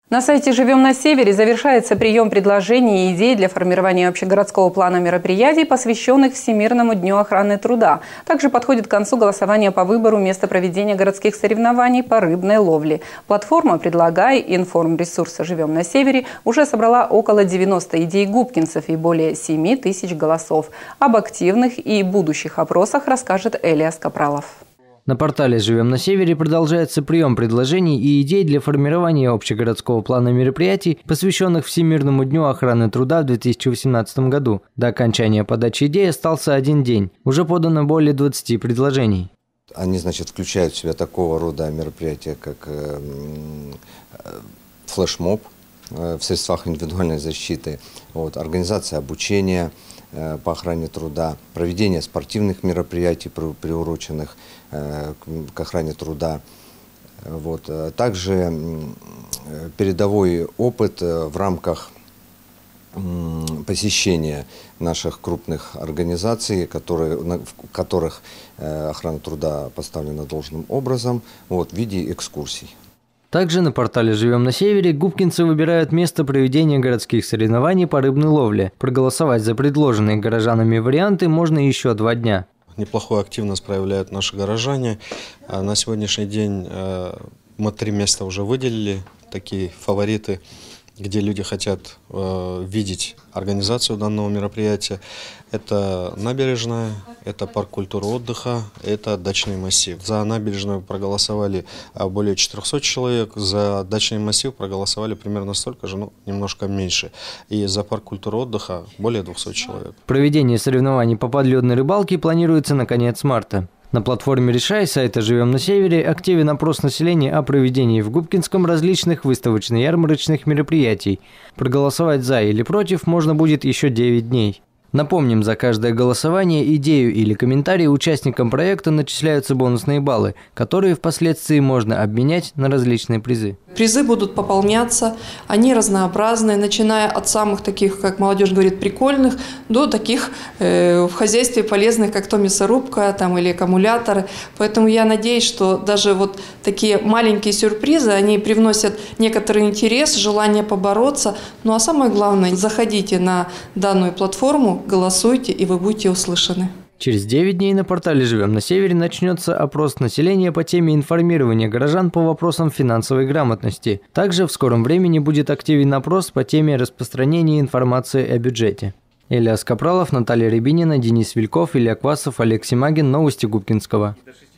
На сайте «Живем на Севере» завершается прием предложений и идей для формирования общегородского плана мероприятий, посвященных Всемирному дню охраны труда. Также подходит к концу голосование по выбору места проведения городских соревнований по рыбной ловле. Платформа «Предлагай» информресурса «Живем на Севере» уже собрала около 90 идей губкинцев и более 7 тысяч голосов. Об активных и будущих опросах расскажет Элиас Капралов. На портале «Живем на Севере» продолжается прием предложений и идей для формирования общегородского плана мероприятий, посвященных Всемирному дню охраны труда в 2018 году. До окончания подачи идей остался один день. Уже подано более 20 предложений. Они, включают в себя такого рода мероприятия, как флешмоб в средствах индивидуальной защиты, организация обучения по охране труда, проведение спортивных мероприятий, приуроченных к охране труда. Также передовой опыт в рамках посещения наших крупных организаций, в которых охрана труда поставлена должным образом, в виде экскурсий. Также на портале «Живем на Севере» губкинцы выбирают место проведения городских соревнований по рыбной ловле. Проголосовать за предложенные горожанами варианты можно еще 2 дня. Неплохую активность проявляют наши горожане. На сегодняшний день мы 3 места уже выделили, такие фавориты, где люди хотят видеть организацию данного мероприятия. Это набережная, это парк культуры и отдыха, это дачный массив. За набережную проголосовали более 400 человек, за дачный массив проголосовали примерно столько же, немножко меньше. И за парк культуры и отдыха более 200 человек. Проведение соревнований по подледной рыбалке планируется на конец марта. На платформе «Решай» сайта «Живем на Севере» активен опрос населения о проведении в Губкинском различных выставочно-ярмарочных мероприятий. Проголосовать «за» или «против» можно будет еще 9 дней. Напомним, за каждое голосование, идею или комментарий участникам проекта начисляются бонусные баллы, которые впоследствии можно обменять на различные призы. Призы будут пополняться, они разнообразные, начиная от самых таких, как молодежь говорит, прикольных, до таких в хозяйстве полезных, как то мясорубка или аккумуляторы. Поэтому я надеюсь, что даже такие маленькие сюрпризы, они привносят некоторый интерес, желание побороться. Ну а самое главное, заходите на данную платформу, голосуйте, и вы будете услышаны. Через 9 дней на портале «Живем на Севере» начнется опрос населения по теме информирования горожан по вопросам финансовой грамотности. Также в скором времени будет активен опрос по теме распространения информации о бюджете. Элиас Капралов, Наталья Рябинина, Денис Вильков, Илья Квасов, Олег Симагин. Новости Губкинского.